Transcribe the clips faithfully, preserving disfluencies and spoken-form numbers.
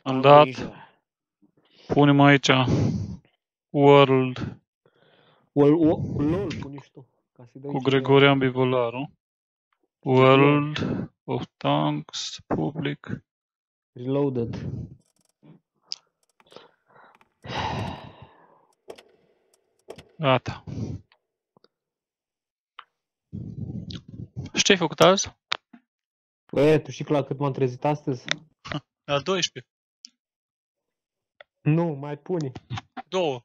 Am dat. Punem aici. World. LOL pune și tu. Cu Gregorian Bivolaru. World of Tanks Public. Reloaded. Gata. Și ce ai făcut azi? Băi, tu știi la cât m-am trezit astăzi? La doisprezece. Nu, mai pune. Două.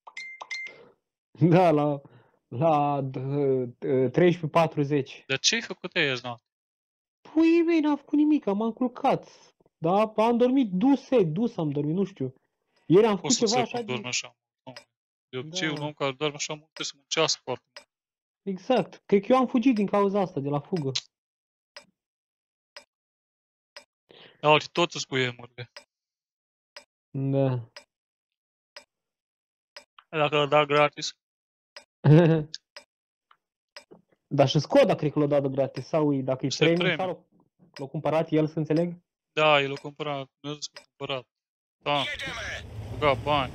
Da, la, la treisprezece patruzeci. Dar ce ai făcut azi, noapte? Pui mei, n-am făcut nimic, m-am culcat. Da, am dormit dus, dus am dormit, nu știu. Ieri am făcut ceva așa de... așa. De obicei, da. Un om care doarme așa mult trebuie să muncească foarte mult. Exact. Cred că eu am fugit din cauza asta, de la fugă. Da, uite, tot îți spui emurile. Da. Dacă l-a dat gratis. Dar și Skoda cred că l-a dat gratis, sau dacă e premium, sau l-a cumpărat el, să înțeleg? Da, el l-a cumpărat, nu a zis că l-a cumpărat. Da, băga bani.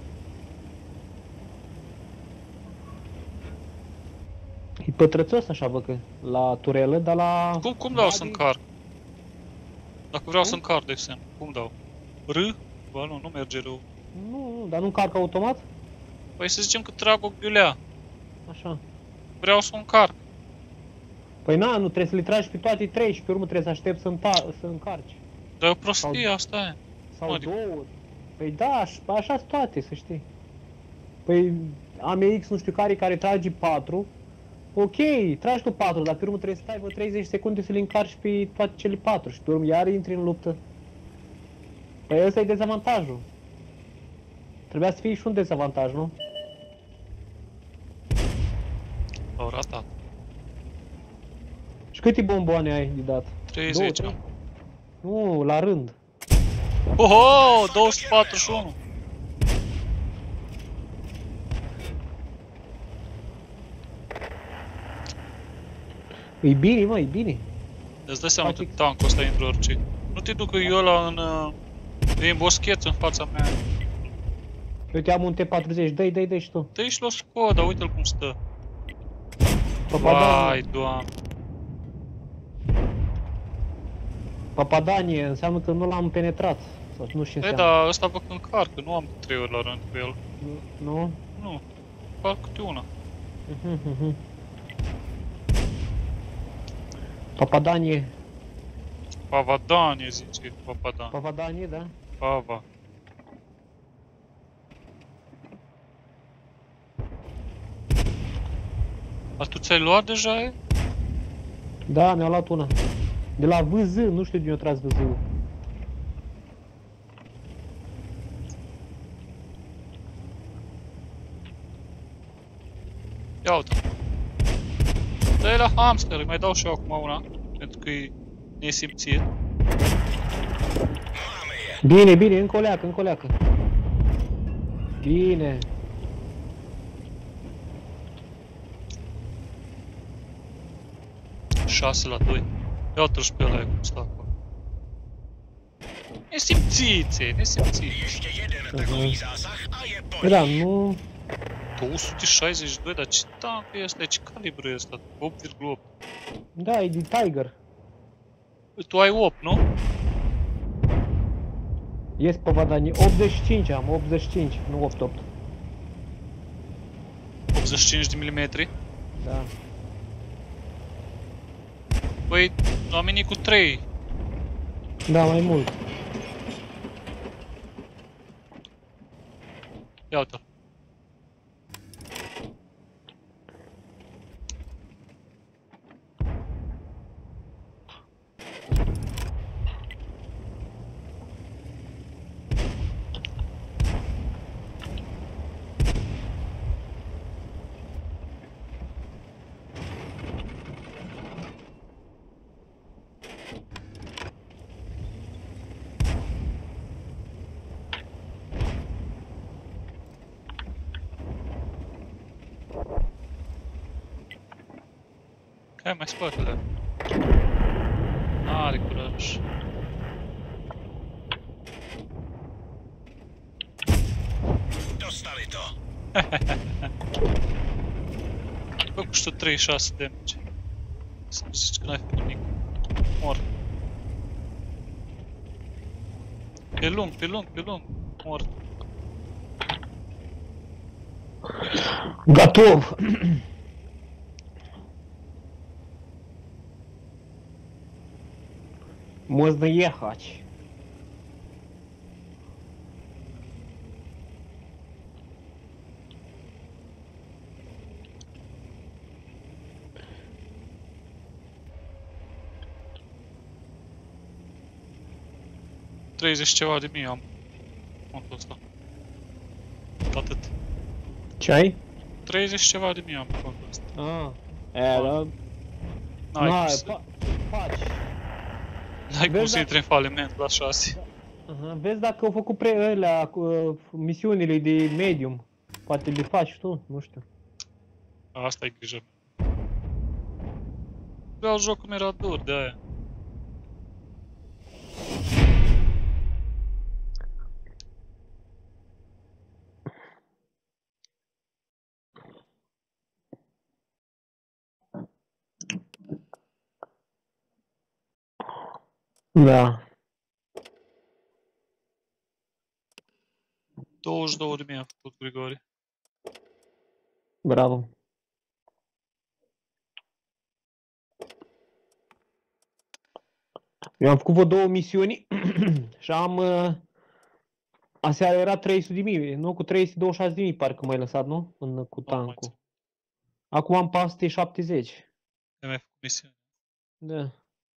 E pătrățos așa, bă, că la turelă, dar la... Cum, cum dau să încarc? Dacă vreau să încarc, de exemplu, cum dau? R? Ba nu, nu merge rău. Nu, nu, dar nu încarcă automat? Păi să zicem că trag o ghiulea. Așa. Vreau să o încarc. Păi na, nu, trebuie să le tragi pe toate trei și pe urmă trebuie să aștepți să, să încarci. Dar e o prostie, sau, asta e. Sau adică... două. Păi da, așa-s toate, să știi. Păi A M X nu știu care, care trage patru. Ok, tragi tu patru, dar pe urmă trebuie să stai vreo treizeci secunde să le încarci pe toate cele patru și pe urmă iar intri în luptă. Păi ăsta e dezavantajul. Trebuia să fie și un dezavantaj, nu? Au ratat. Și câte bomboane ai de dat? treizeci. Nu, la rând. Oho, două sute patruzeci și unu. E bine, mă, e bine. Îți dai seama că tankul ăsta intră orice. Nu te duc eu ăla în... E în boscheță în fața mea. Uite, am un T patruzeci, dă-i, dă-i, dă-i și tu. Dă-i și la Skoda, uite-l cum stă. Papadanie. Vai, Doamne. Papadanie înseamnă că nu l-am penetrat. Sau nu știu ce înseamnă. Păi da, ăsta vă încarcă, nu am de trei ori la rând cu el. Nu? Nu. Fac câte una. Mhm, mhm. Papadanie. Pavadanie, zice, Papadanie. Pavadanie, da? Pava. Dar tu ți-ai luat deja, e? Da, mi-a luat una. De la V Z, nu știu de unde a tras V Z-ul. Ia uite. Dă-i la hamster, îi mai dau și eu acum una, pentru că e nesimțit. Bine, bine, încă o leacă, încă o leacă. Bine. șase la doi. Ia uite-l și pe ăla, cum stă acolo. Nesimțițe, nesimțițe. Păi da, nu... două sute șaizeci și doi, dar ce tank e ăsta? Ce calibru e ăsta? opt virgulă opt. Da, e din Tiger. Tu ai opt, nu? Ies pe Vadanie, optzeci și cinci am, optzeci și cinci, nu optzeci și opt. optzeci și cinci de milimetri? Da. Păi, am venit cu trei. Da, mai mult. Ia uite-l. Hai, mai scoate-le. N-are curaj. Dostali to. Bă, cu știu treizeci și șase damage. Să-mi zici că n-ai făcut nimic. Mor. Pe lung, pe lung, pe lung. Mor. Готов! Можно ехать. treizeci ceva de mii am. Contul ăsta. Atât. Ce ai? treizeci ceva de mii am contul ăsta. Ah, e, da. N-ai cum N-ai, să... fa- faci. N-ai cum Vezi, să da- intri în faliment la șase. Aha, vezi dacă au făcut pre alea, cu, uh, misiunile de medium. Poate le faci tu, nu știu. Asta e grijă. Vreau jocul mi-era dur de aia. Da. douăzeci și două de mii a făcut Grigori. Bravo. Eu am făcut vreo două misiuni și am... Uh, aseară era trei sute de mii, nu? Cu trei sute douăzeci și șase de mii parcă m-ai lăsat, nu? În, cu Nu mai tancul. țin. Acum am patru sute șaptezeci. Ai mai făcut misiune. Da.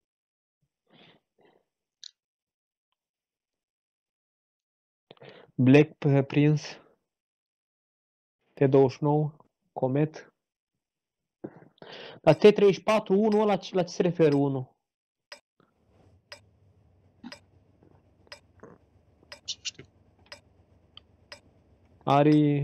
Black Prince. T douăzeci și nouă. Comet. Dar T treizeci și patru, unu, la ce, la ce se referă unu? Să știu. Are...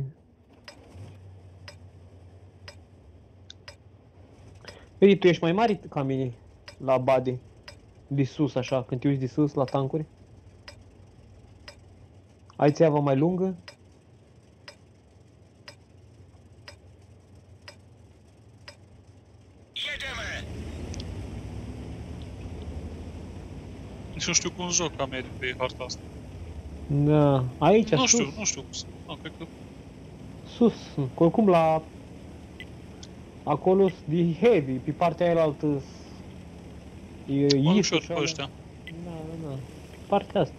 Vedi, tu ești mai mare ca mine la body. De sus, așa, când te uiți de sus la tancuri. Ai țeava mai lungă. Jedeme! Nici nu știu cum joc ca mediu pe harta asta. Da, aici, Nu sus. știu, nu știu cum să... Nu, cred că... Sus, oricum la... Acolo de heavy, pe partea aia altă. E Mă east ușor și pe alea. ăștia. Da, da, da. Partea asta.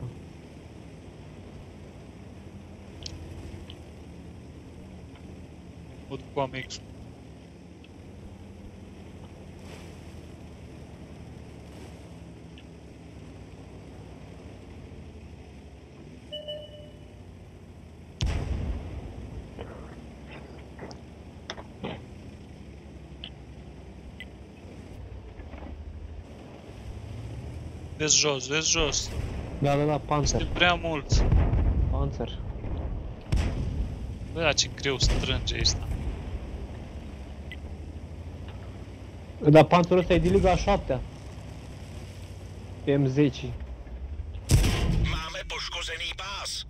Mă duc cu A M X. Vezi jos, vezi jos. Da, da, da, Panzer. Este prea mult. Panzer. Bă, da, ce greu strânge ăsta. Dar Panzerul ăsta e de Liga a șaptea. M zece. Máme poškozený pás.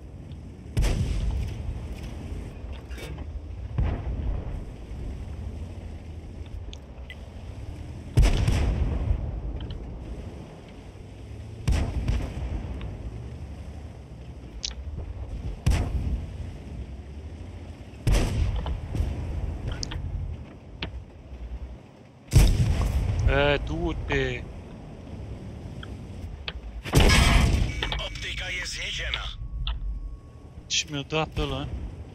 E, du-te. Optika je zničena. Și mi-a dat ăla.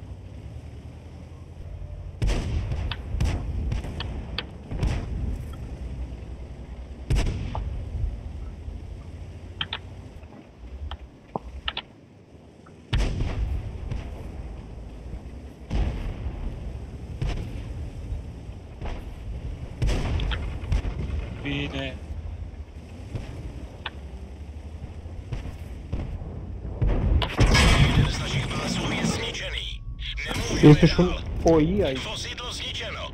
Bine. Jeden z našich pásů je zničený. Nemůžeme Este și un dál. O I aici. Vozidlo zničeno.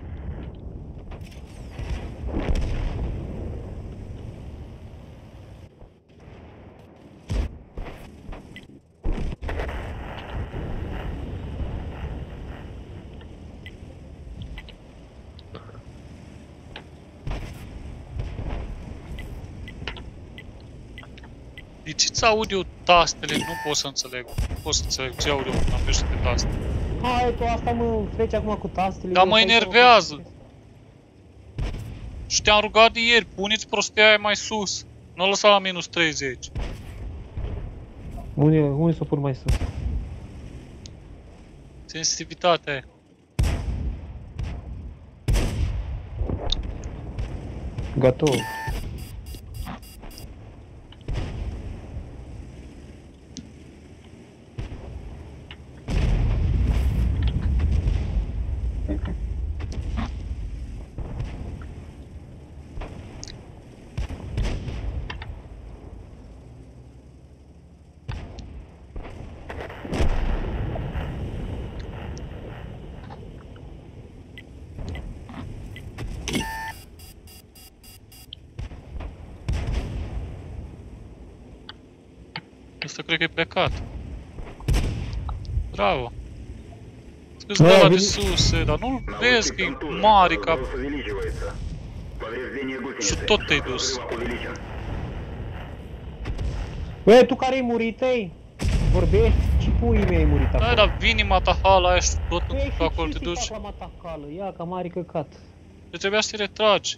De ce-ți aud eu tastele? Nu pot să înțeleg. Nu pot să înțeleg ce aud eu când apeși pe taste. Hai, tu asta mă freci acum cu tastele. Dar eu mă stai să enervează. găsesc. Și te-am rugat de ieri, puneți prostia aia mai sus. Nu o lăsa la minus treizeci. Unde, unde s-o pun mai sus? Sensitivitatea aia. Gatov. Ăsta cred că e plecat. Bravo. Scuzi Da, de ăla de vine- sus, e, dar nu vezi că e mare ca... Și tot te-ai dus. Băi, tu care ai murit, ei? Vorbești? Ce pui mei ai murit acolo? Da, dar vine matahala aia și tot Păi, și acolo ce te să-i duci. fac la matacală? Ia, ca mare căcat. Te trebuia să te retragi.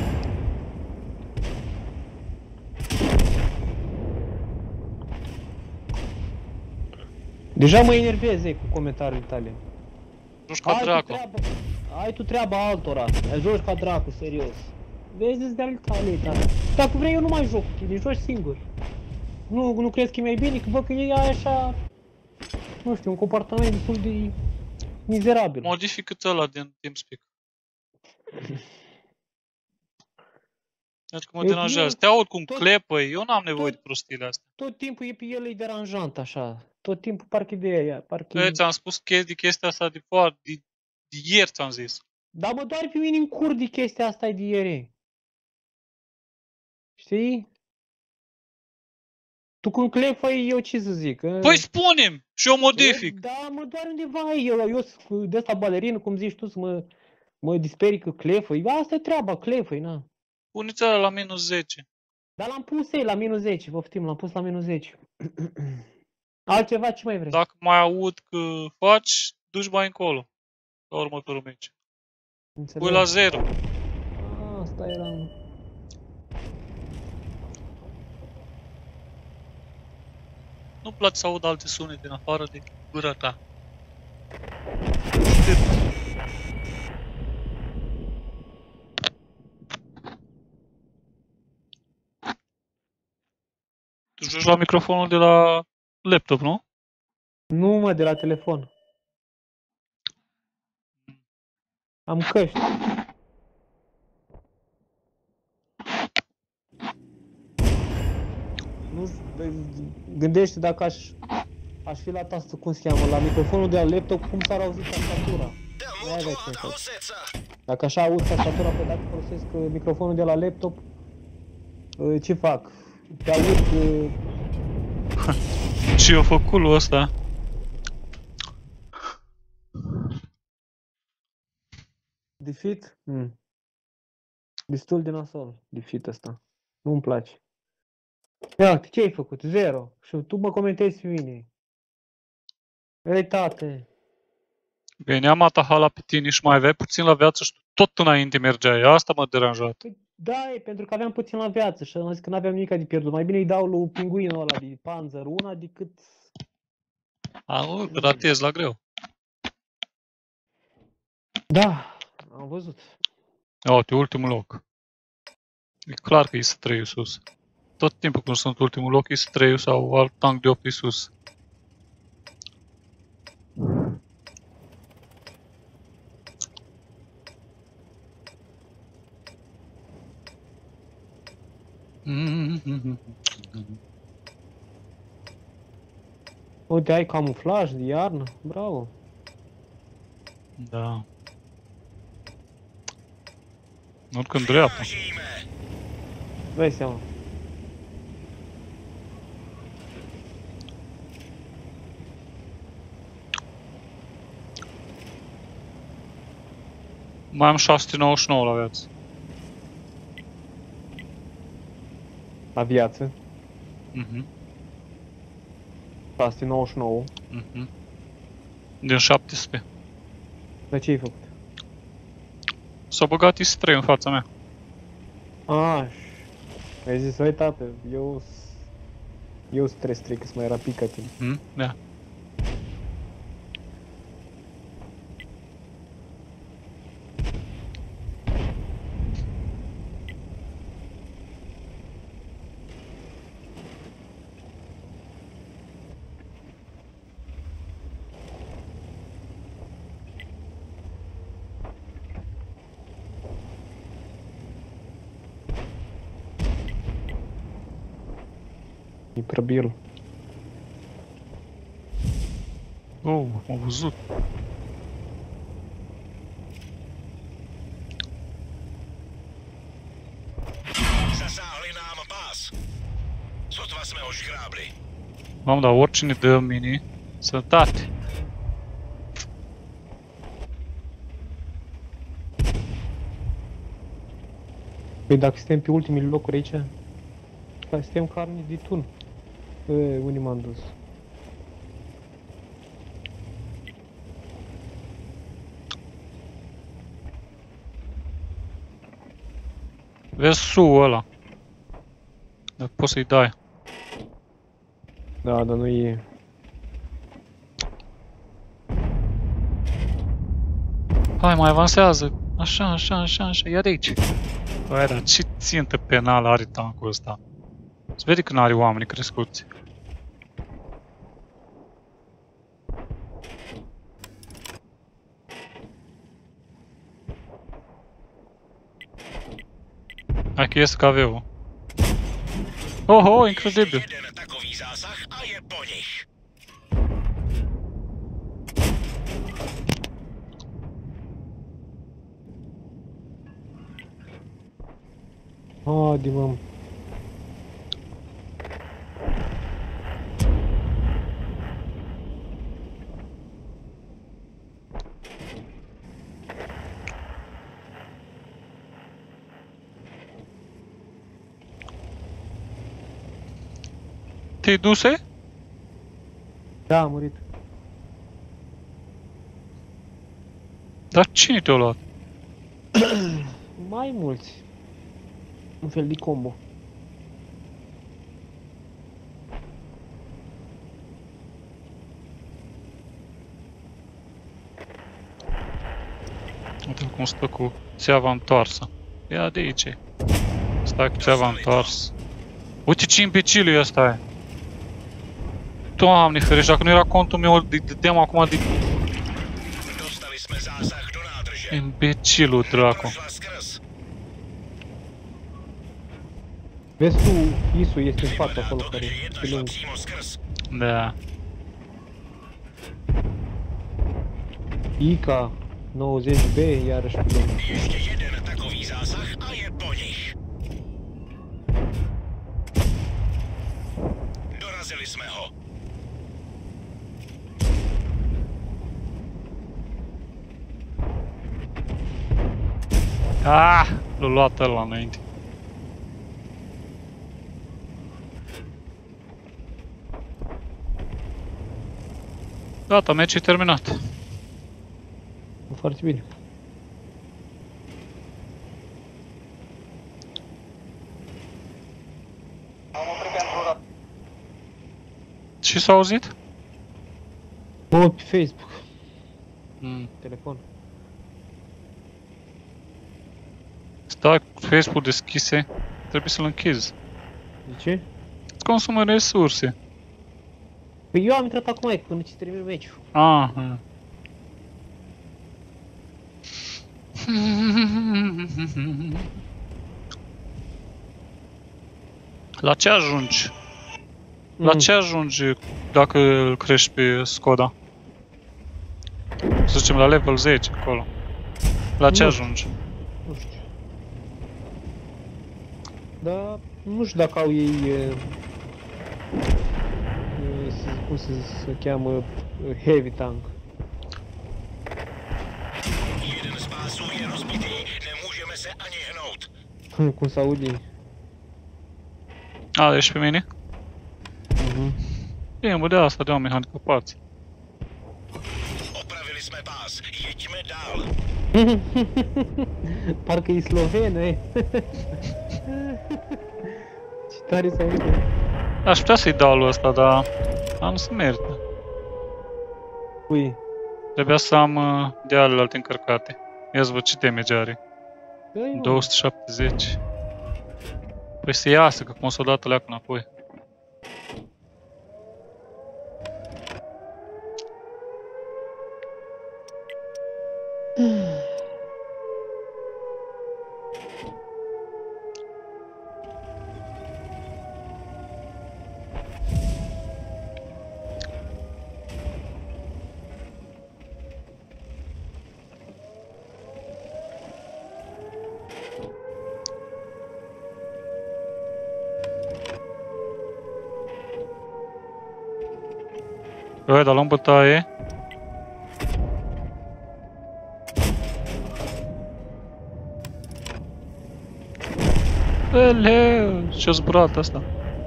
Deja mă enervezi ei, cu comentariile tale. Joci ca Ai tu, dracu. treaba, ai tu treaba altora. Ai joci ca dracu, serios. Vezi, de ale tale, da. Dacă vrei, eu nu mai joc cu tine, joci singur. Nu, nu crezi că e mai bine? Că văd că ei ai așa... Nu știu, un comportament destul de... mizerabil. Modifică-ți ăla din TeamSpeak. Pentru că mă E deranjează. bine, Te aud cum tot- clepăi, eu n-am nevoie tot- de prostiile astea. Tot timpul e pe el, e deranjant, așa. Tot timpul parcă de aia, parcă... Băi, ți-am spus chestii, chestia asta de foarte... De, de ieri ți-am zis. Dar mă doare pe mine în cur de chestia asta de ieri. Știi? Tu când clefăi, eu ce să zic? că- Păi spune-mi și eu modific. Eu- Da, mă doare undeva eu, eu sunt de asta balerină, cum zici tu, să mă, mă disperi că clefăi. Asta e treaba, clefăi, na. Pune-ți ăla la minus zece. Dar l-am pus ei la minus zece, poftim, l-am pus la minus zece. Altceva, ce mai vrei? Dacă mai aud că faci, duci mai încolo. La următorul meci. Înțeleg. Pui la zero. Ah, asta era... Nu-mi place să aud alte sunete din afară de gura ta. Tu joci la microfonul de la laptop, nu? Nu, mă, de la telefon. Am căști. Nu, gândește dacă aș, aș fi la tastă, cum se cheamă, la microfonul de la laptop, cum s-ar auzi tastatura. Da Aia vezi mutuat cum fac. oseța. Dacă așa aud tastatura, pe dacă folosesc uh, microfonul de la laptop, uh, ce fac? Te aud... Uh, Și eu fac culul ăsta. defeat? Mm. Destul de nasol, defeat ăsta. Nu-mi place. Ia, ce ai făcut? Zero. Și tu mă comentezi pe mine. Ei, tate. Veneam Atahala pe tine și mai aveai puțin la viață și tu tot înainte mergeai. Asta m-a deranjat. Păi, da, e pentru că aveam puțin la viață și am zis că n-aveam nimic de pierdut. Mai bine îi dau lui pinguinul ăla de panzer una decât... A, nu, ratez la greu. Da, am văzut. Ia uite, ultimul loc. E clar că e să trei sus. Tot timpul când sunt ultimul loc, e să trei sau alt tank de opt e sus. Uite, ai camuflaj de iarnă. Bravo. Da. Urcă în dreapta. Snažíme. Dai seama. Mai am șase sute nouăzeci și nouă la viață. La viață. Mhm. Asta e nouăzeci și nouă. Mhm. Din șaptesprezece. Dar ce ai făcut? S-a băgat I S trei în fața mea. Ah, ai zis, uite, tată, eu... Eu sunt trei trei, că sunt mai rapid ca tine. Mhm, da. E probabil. Oh, am văzut. Zasáhli nám pás. Sotva sme ho škrábli. Mamă, dar oricine dă mini, sănătate. Păi dacă suntem pe ultimele locuri aici, dar suntem carne de tun. E, unde m-am dus? Vezi su-ul ăla. Dacă poți să-i dai. Da, dar nu e... Hai, mai avansează. Așa, așa, așa, așa, ia de aici. Băi, dar ce țintă penală are tancul ăsta? Se vede că n-are oameni crescuți. Hai că ies K V-ul. Oho, incredibil! Jeden takový zásah a je po nich. Haide, mă. Te-ai duse? Da, a murit. Dar cine te-a luat? Mai mulți. Un fel de combo. Uite cum stă cu țeava întoarsă. Ia de aici. Stai cu țeava întors. Uite ce imbecil e ăsta e. Doamne ferește, dacă nu era contul meu, îl dădeam acum de... Dostali sme zásah do nádrže. Imbecilul dracu. Prošla skrz. Vezi tu, Isu este în față Vypadá acolo to, care že e jedna pe šla lângă. přímo skrz. Da. Ica nouăzeci B, iarăși pe lângă. Ještě jeden takový zásah a je po nich. Dorazili jsme ho. Ah, l-a luat ăla înainte. Gata, meciul e terminat. Foarte bine. Ce s-a auzit? Mă, pe Facebook, Mm. telefon. Stai cu Facebook deschise, trebuie să-l închizi. De ce? Îți consumă resurse. Păi eu am intrat acum, până ce termin meciul. Aha. La ce ajungi? La Mm. ce ajungi dacă îl crești pe Skoda? Să zicem la level zece acolo. La ce Nu. ajungi? Nu știu. Da, nu știu dacă au ei... E, e, să- cum se, se cheamă? e, Heavy tank. Jeden z pásů je rozbitý, nemůžeme se ani hnout. Cum se aude. A, ești pe mine? Mhm. E, mă, de asta de oameni handicapați. Opravili jsme pás, jeďme dál. Parcă e sloven, e. Ce tare să aude. Aș putea să-i dau lui ăsta, dar... Dar nu se merită. Ui. Trebuia să am uh, de alelalte încărcate. Ia să văd ce damage are. Dă-i, mă. două sute șaptezeci. Păi să iasă, că cum s-o dat ăleacă înapoi. Băi, dar luăm bătaie. Eleu, ce-a zburat asta?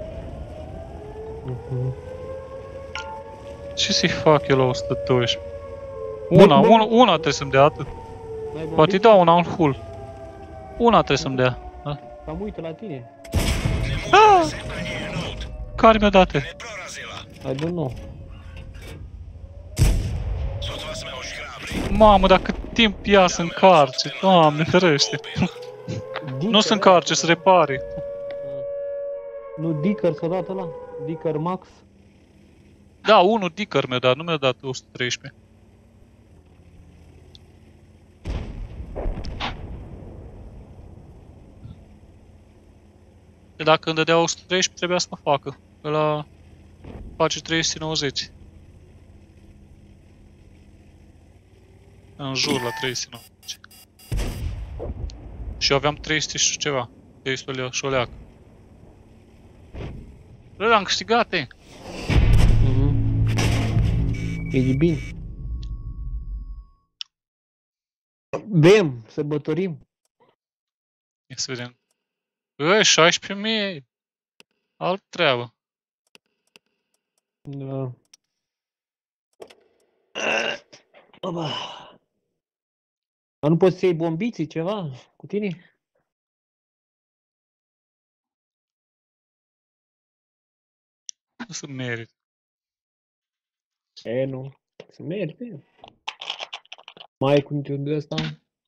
Mhm. Ce să-i fac eu la o sută doisprezece? Una, Bă, bă. una, una trebuie să-mi dea atât. N-ai Poate-i bombit? dau una în hull. Una trebuie să-mi dea. Da? Cam uită la tine. Ah! Se ani hnout. Care mi-a dat? Neprorazila. I don't know. Sotva jsme oškrábli. Mamă, dar cât timp ia să încarce. Doamne, ferește. Nu să încarce, să repare. Nu, Dicker s-a dat ăla. Dicker Max. Da, unul Dicker mi-a dat, nu mi-a dat o sută treisprezece. De dacă îmi dădea o sută treisprezece, trebuia să mă facă. Ăla face trei sute nouăzeci. În jur la trei sute nouăzeci. Și eu aveam trei sute și ceva. trei sute și o leacă. Bă, am câștigat, e. Mhm. E bine. Bem, sărbătorim. Ia să vedem. Băi, șaisprezece mii. Altă treabă. Da. Oba. Dar nu poți să iei bombiții ceva cu tine? Nu se merit. E, nu. Se merge. Mai ai cu niciun de ăsta?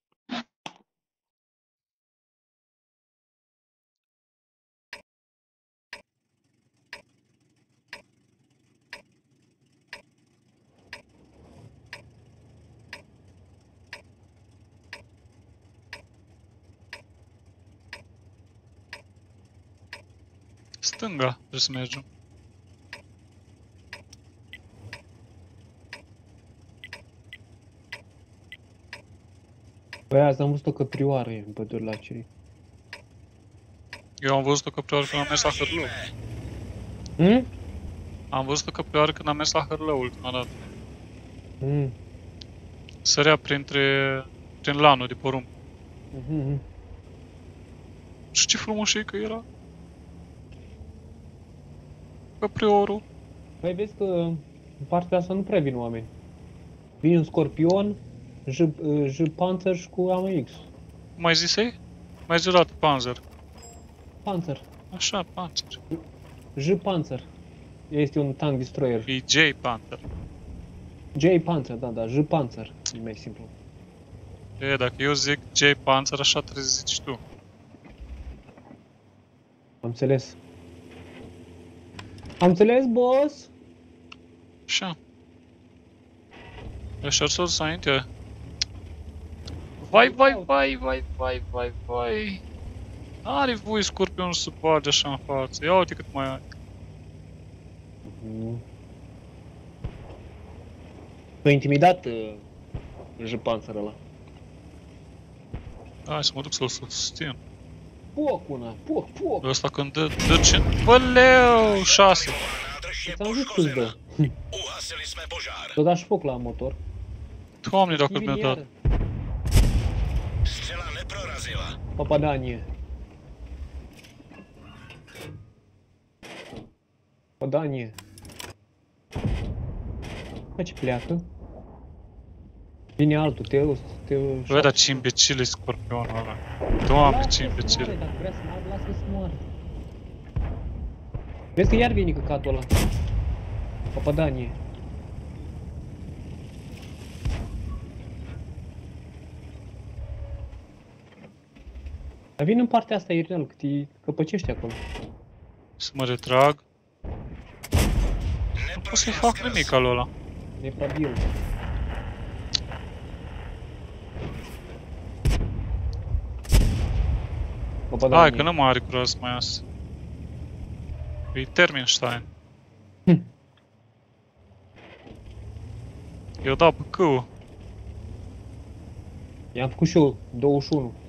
Stânga, trebuie să mergem. Păi azi am văzut o căprioară în pădure la Ciri. Eu am văzut o căprioară când am mers la Hărlău. Hmm? Am văzut o căprioară când am mers la Hărlău ultima dată. Hmm. Sărea printre... prin lanul de porumb. Mhm. Și ce frumușică era. Căpriorul. Păi vezi că în partea asta nu prea vin oameni. Vine un scorpion, J, J Panzer și cu A M X. Mai zisei? Mai zi o dată, Panzer. Panzer. Așa, Panzer. J Panzer. Este un tank destroyer. E J Panther. J Panzer, da, da, J Panzer. E mai simplu. E, dacă eu zic J Panzer, așa trebuie să zici tu. Am înțeles. Am înțeles, boss? Așa. Așa s-o dus înainte. Vai, vai, vai, vai, vai, vai, vai. Are voie scorpionul să bage așa în față. Ia uite cât mai ai. Mhm. M-a intimidat uh, J Panzer ăla. Hai să mă duc să-l susțin. Poc una, poc, poc. Ăsta când dă, dă ce... Băleu, șase. Nádrž je Ți-am zis că-ți dă. poškozena. Uhasili jsme požár. Să dași foc la motor. Doamne, dacă mi-a dat. Střela neprorazila. Popadanie. Popadanie. Bă, ce pleacă? Vine altul, te... te Bă, dar ce imbecil e scorpionul ăla. Doamne, ce imbecil. Dacă vrea să moară, lasă-l să moară. Vezi că iar vine căcatul ăla. Papadanie. Dar vin în partea asta, Irinel, că te căpăcești acolo. Să mă retrag. Nu pot să-i fac nimic al ăla. Neprobabil. Hai că nu mai are curaj să mai iasă. E Terminstein. Hm. Eu dau pe câu. I-am făcut și eu douăzeci și unu.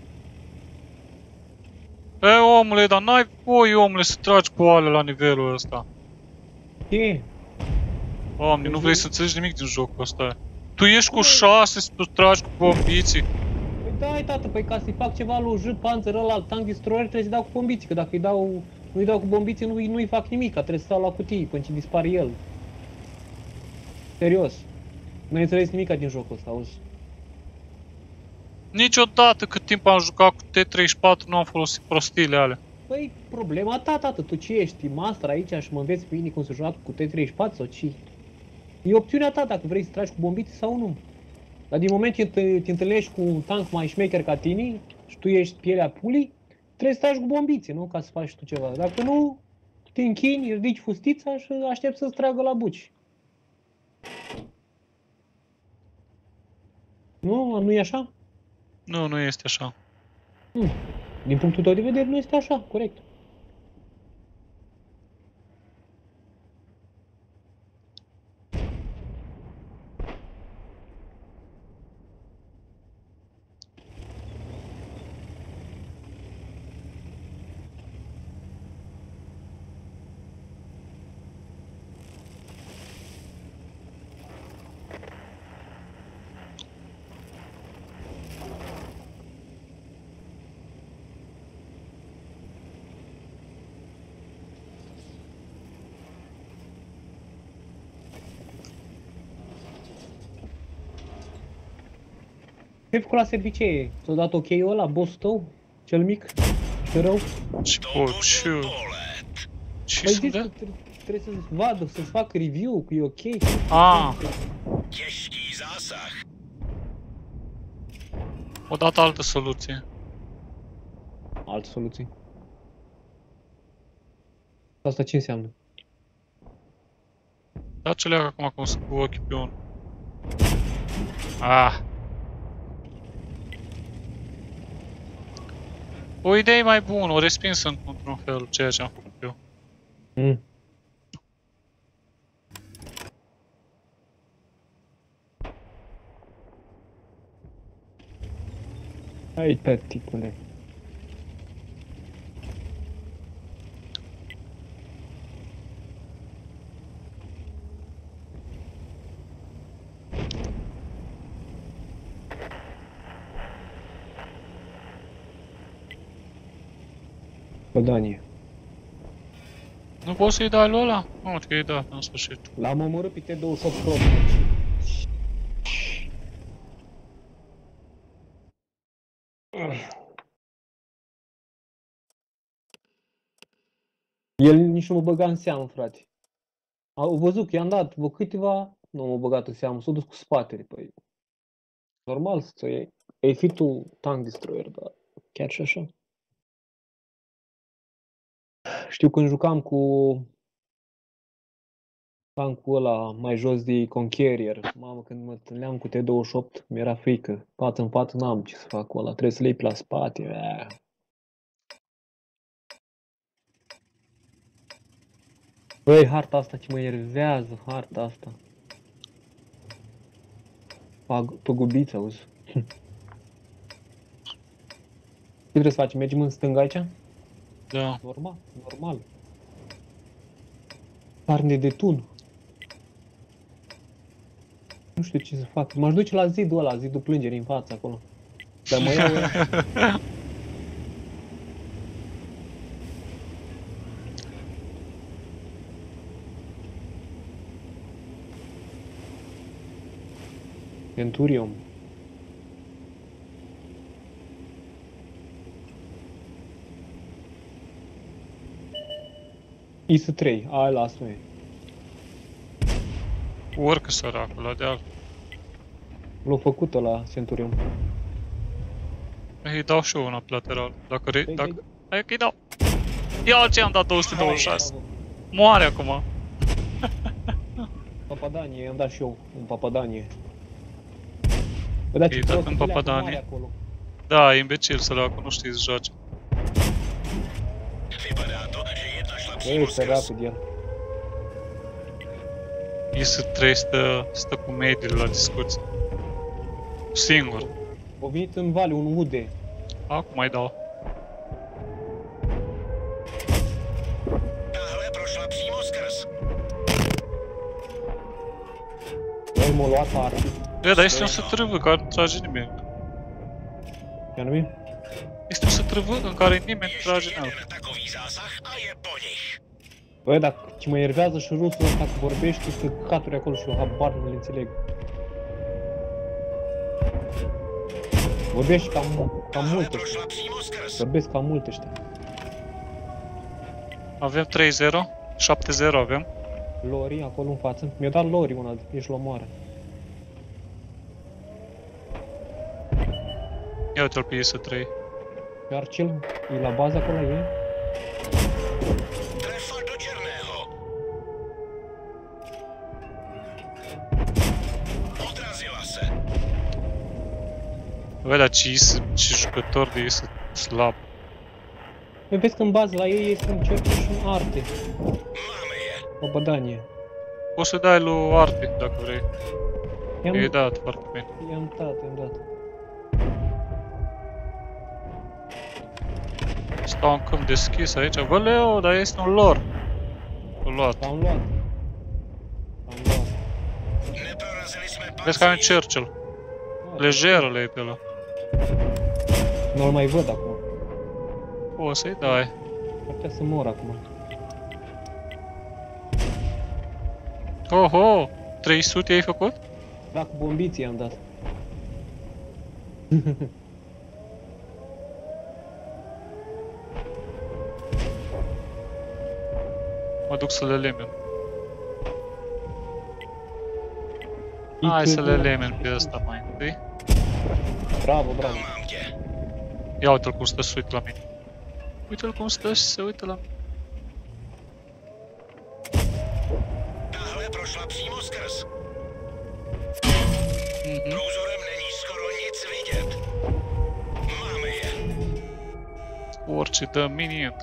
E, omule, dar n-ai voie, omule, să tragi cu ale la nivelul ăsta. Ce? Doamne, nu vrei să înțelegi nimic din jocul ăsta. Tu ești cu șase să tu tragi cu bombiții. Păi dai, tată, păi ca să-i fac ceva lui J. Panzer ăla, al Tank Destroyer, trebuie să-i dau cu bombiții, că dacă îi dau, nu-i dau cu bombiții, nu-i nu fac nimic, trebuie să stau la cutii până ce dispare el. Serios. Nu ai înțeles nimica din jocul ăsta, auzi? Niciodată cât timp am jucat cu T treizeci și patru nu am folosit prostiile alea. Păi, problema ta, tată, tu ce ești master aici și mă înveți pe mine cum să joacă cu T treizeci și patru sau ce? E opțiunea ta dacă vrei să tragi cu bombiții sau nu. Dar din moment ce te, te întâlnești cu un tank mai șmecher ca tine și tu ești pielea pulii, trebuie să tragi cu bombiții, nu? Ca să faci tu ceva. Dacă nu, te închini, ridici fustița și aștepți să-ți tragă la buci. Nu? Nu e așa? Nu, nu este așa. Hmm. Din punctul tău de vedere nu este așa, corect. Ce-ai făcut la servicee? Ți-a dat ok-ul ăla, boss-ul tău? Cel mic? Și rău? Și pociu. Ce Păi sunt zici că de? tre- trebuie să-ți vadă, să-ți facă review, că e ok. Ah, Těžký zásah. o dat altă soluție. Alte soluții. Asta ce înseamnă? Da ce leagă acum cum să cu ochii pe unul. Ah. O idee mai bună, o respins într-un fel ceea ce am făcut eu. Mm. Hai pe tipule. Pădanie. Nu poți să-i dai lui ăla? Nu, că i-ai dat în sfârșit. L-am omorât pe T douăzeci și opt Pro. El nici nu mă băga în seamă, frate. Au văzut că i-am dat vă câteva, nu m-a băgat în seamă, s-a dus cu spatele, păi. Normal să iei. Ei fi tu Tank Destroyer, dar chiar și așa. Știu când jucam cu tankul ăla mai jos de Conqueror, mamă, când mă întâlneam cu T douăzeci și opt, mi-era frică. Pat în pat n-am ce să fac cu ăla, trebuie să le iei pe la spate. Aaaa. Băi, harta asta ce mă enervează, harta asta. Pag- Păgubiță, auzi. Ce trebuie să facem? Mergem în stânga aici? Da. Normal, normal. Carne de tun. Nu știu ce să fac. M-aș duce la zidul ăla, zidul plângerii în față acolo. Dar mă iau... Centurion. I S trei, aia lasă-o. Urcă săracul la deal. L-a făcut ăla Centurion. Îi dau și eu una pe lateral. Dacă re... Dai, dacă... dai. Hai că-i dau. Ia ce am dat două sute douăzeci și șase. Bravo. Moare acum. Papadanie, i-am dat și eu un papadanie. Bă, da, ce Ei, dat prost, în că leacă papadanie? mare acolo. Da, e imbecil săracul, nu știi să joace. Vypadá to, že jedna šla Bă, přímo este skrz. rapid el. I S trei stă, stă cu mediile la discuții. Singur. A venit în vale un U D. Acum mai dau. Tahle prošla přímo skrz. El m-a luat arti. E, dar este un sătrâvă care nu trage nimeni. Ce anume? Este un sătrâvă în care nimeni nu trage Ještě în el. jeden takový zásah a je po nich. Bă, dacă ce mă enervează și rusul ăsta că vorbește că căcaturi acolo și eu habar nu le înțeleg. Vorbești cam, cam Tahle mult ăștia. prošla přímo skrz. Vorbesc cam mult ăștia. Avem trei zero, șapte zero avem. Lori acolo în față. Mi-a dat Lori una, ești la moară. Ia uite-l pe I S trei. Pe Arcel, e la bază acolo la ei? Trefa do černého. Odrazila se. Băi, dar ce, I S, ce jucător de I S slab. Păi vezi că în bază la ei este un cerc și un arte. Máme je. O bădanie. Poți să dai lui Arpi dacă vrei. I-am I-ai dat foarte bine. i-am dat, i-am dat. Stau în câmp deschis aici. Bă, Leo, dar este un lor. O luat. L-am luat. L-am luat. Neprorazili jsme Vezi că avem pancíř. Churchill. Lejerul e pe ăla. Nu-l mai văd acum. O să-i dai. Ar putea să mor acum. Oho! trei sute ai făcut? Da, cu bombiții am dat. Mă duc să le lemen. Hai să le lemen pe ăsta mai întâi. Bravo, bravo. Mám tě. Ia uite-l cum stă și se uită la mine. Uite-l cum stă și se uită la mine. Tahle prošla přímo skrz. Mhm. Průzorem není skoro nic vidět. Máme je. Orice dă mini.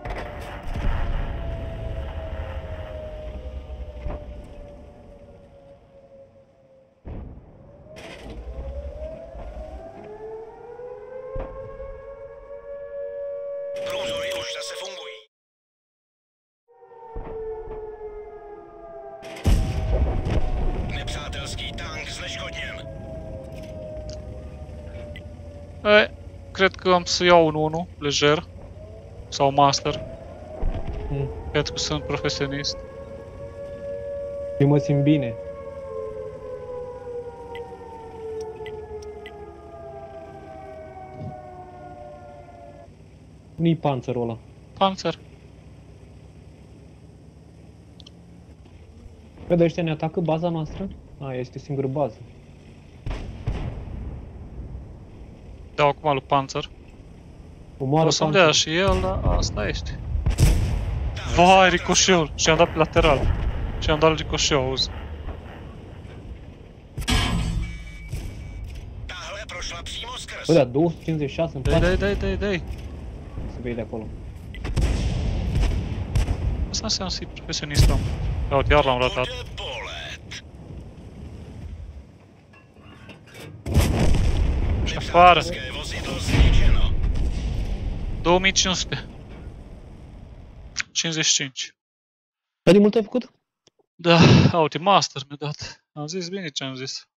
Průzory už zase fungují. Nepřátelský tank zneškodněn. E, cred că am să iau un unu, lejer. Sau master. Mm. Pentru că sunt profesionist. Eu mă simt bine. Nu-i panțărul ăla. Panzer. Bă, dar ăștia ne atacă baza noastră? A, este singură bază. Dau acum lui Panzer. Omoară O să-mi panțărul. dea și el, dar asta este. Vai, ricoșeul! Și-am dat pe lateral. Și-am dat ricoșeul, auzi. Tahle prošla přímo skrz. Bă, da, două sute cincizeci și șase în Dai, față. dai, dai, dai, dai. Să vei de acolo. Asta înseamnă să fii profesionist, om. Ia uite, iar l-am ratat. Bude bolet. Și afară. Nepřátelské vozidlo zničeno. două mii cinci sute. cincizeci și cinci. Dar de mult ai făcut? Da, uite, master mi-a dat. Am zis bine ce am zis.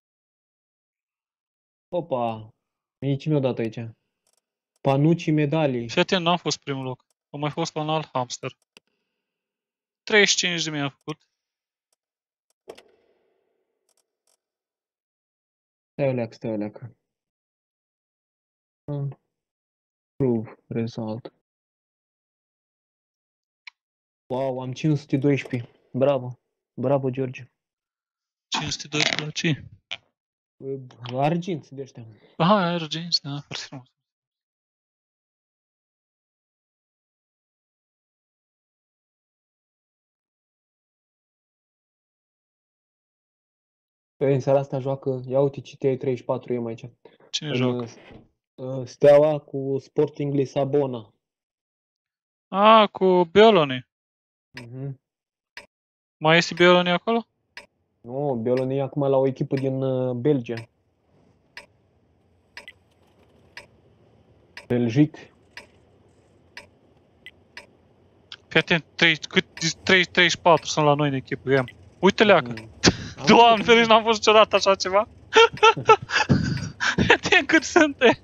Opa, mie ce mi-au dat aici? Panucii medalii. Fii atent, n-am fost primul loc. Am mai fost la un alt hamster. treizeci și cinci de mii am făcut. Stai o leacă, stai o leacă. Prove result. Wow, am cinci sute doisprezece. Bravo. Bravo, George. cinci sute doisprezece la ce? Arginți de ăștia. Aha, arginți, da, foarte frumos. În seara asta joacă, ia uite ce T I treizeci și patru e aici. Cine În, joacă? uh, Steaua cu Sporting Lisabona. A, cu Bioloni. Uh-huh. Mai este Bioloni acolo? Nu, Bioloni e acum la o echipă din uh, Belgia. Belgic. Fii atent, trei, cât, trei, treizeci și patru sunt la noi în echipă, i-am. Uite leacă. Mm. Doamne, ferici, n-am văzut niciodată așa ceva. Atent cât sunt.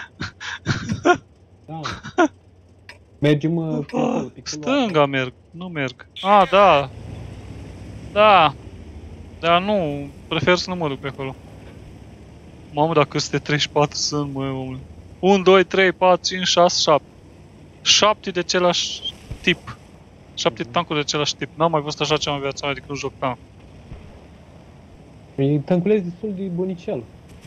Da. Mergem uh, pe acolo, pe Stânga merg, nu merg. A, da. Da. Dar nu, prefer să nu mă duc pe acolo. Mamă, dacă câte treizeci și patru sunt, măi, omule. unu, doi, trei, patru, cinci, șase, șapte. șapte de același tip. șapte tancuri de același tip. N-am mai văzut așa ceva în viața mea decât nu joc tank. E tanculeț destul de bunicel.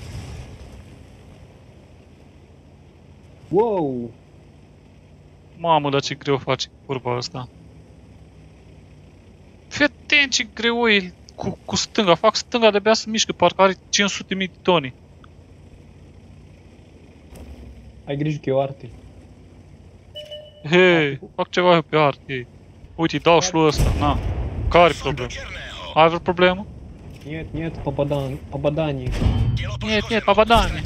Wow! Mamă, dar ce greu face curba asta. Fii atent ce greu e cu, cu stânga. Fac stânga de-abia să mișcă, parcă are cinci sute de mii de toni. Ai grijă că e o arte. Hei, fac ceva eu pe arte. Uite, îi dau șlul ăsta, na. Care-i problemă? Ai vreo problemă? Нет, нет, попадан, попадание. Нет, нет, попадание.